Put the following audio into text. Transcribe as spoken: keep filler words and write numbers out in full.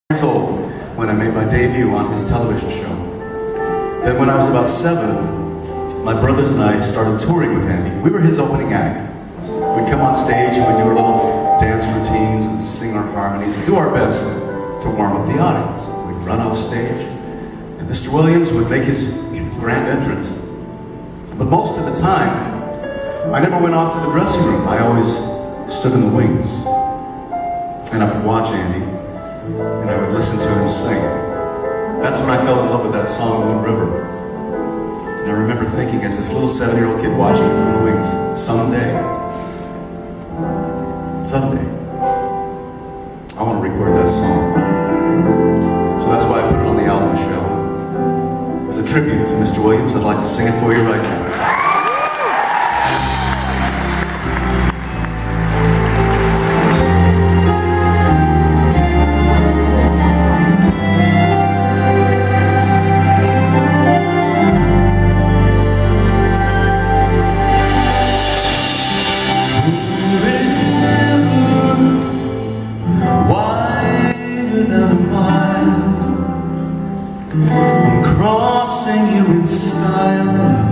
years old when I made my debut on his television show. Then when I was about seven, my brothers and I started touring with Andy. We were his opening act. We'd come on stage and we'd do our little dance routines and sing our harmonies and do our best to warm up the audience. We'd run off stage and Mister Williams would make his grand entrance. But most of the time, I never went off to the dressing room. I always stood in the wings. And I would watch Andy, and I would listen to him sing. That's when I fell in love with that song, Moon River. And I remember thinking, as this little seven-year-old kid watching him from the wings, someday, someday, I want to record that song. So that's why I put it on the album, Michelle. As a tribute to Mister Williams, I'd like to sing it for you right now. I'm crossing you in style.